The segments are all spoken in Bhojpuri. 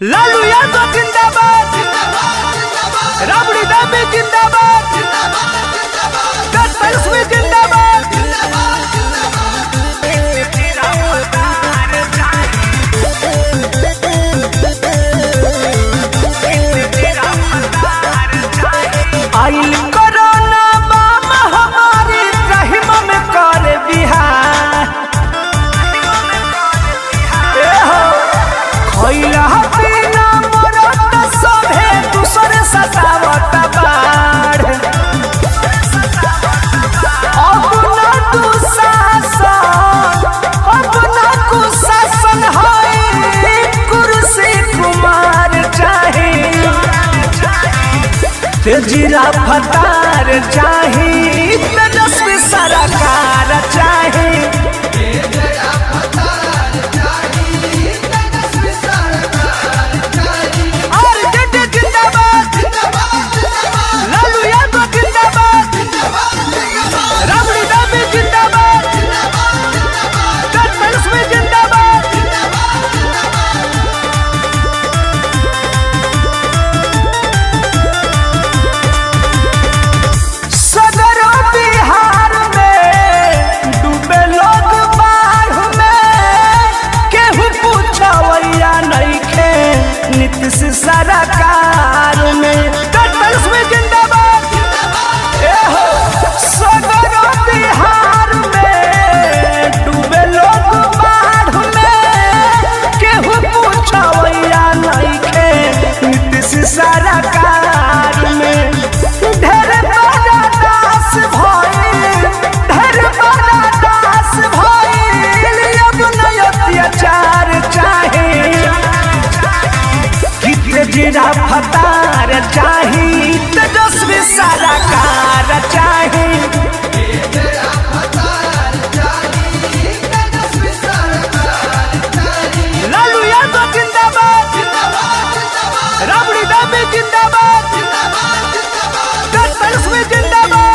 लालू यादव जिंदाबाद, राबड़ी दाबी जिंदाबाद, तेजस्वी जिंदाबाद। आइल कोरोना महामारी रहीम में कर बिहार, खइला बिना मरत सभे दूसरे सतावत बाढ़। अपना दुशासन, अपना कुशासन है कुर्सी कुमार चाहे, तेजीरा फतार चाहे, तेजस्वी सरकार चाहे। नीतीश सरकार में तेजस्वी जिंदाबाद, सदर बिहार में डूबे लोग बाढ़ में, केहू पूछवैया नइखे नीतीश सरकार में। ढेर बड़ा दास भइल, ढेर बड़ा दास भइल, अब नय अत्याचार चाहे, तेजीरा फतार चाही, तेजस्वी सरकार चाही। लालू यादव जिंदाबाद, राबड़ी दाबी जिंदाबाद, तेजस्वी जिंदाबाद।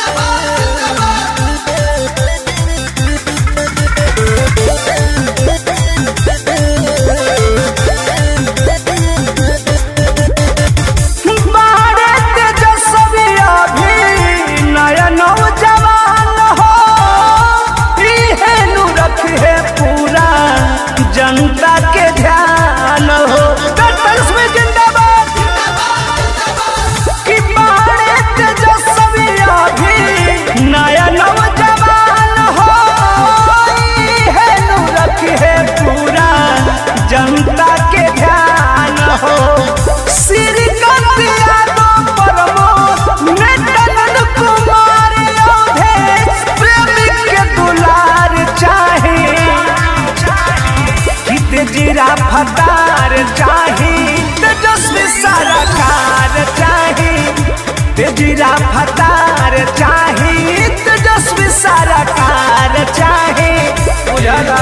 जनता के ध्यान हो, तेजस्वी जिंदाबाद, कि बाड़े तेजस्वी अभी नया नौजवान हो, है नु रखे पूरा जनता के ध्यान हो। श्रीकांत यादव प्रमोद नेतन कुमार योधेश प्रेमी के दुलार चाहे, तेजीरा फतार चाहे, तेजस्वी सरकार चाहे, तेजीरा फतार चाहे, तेजस्वी सरकार चाहे।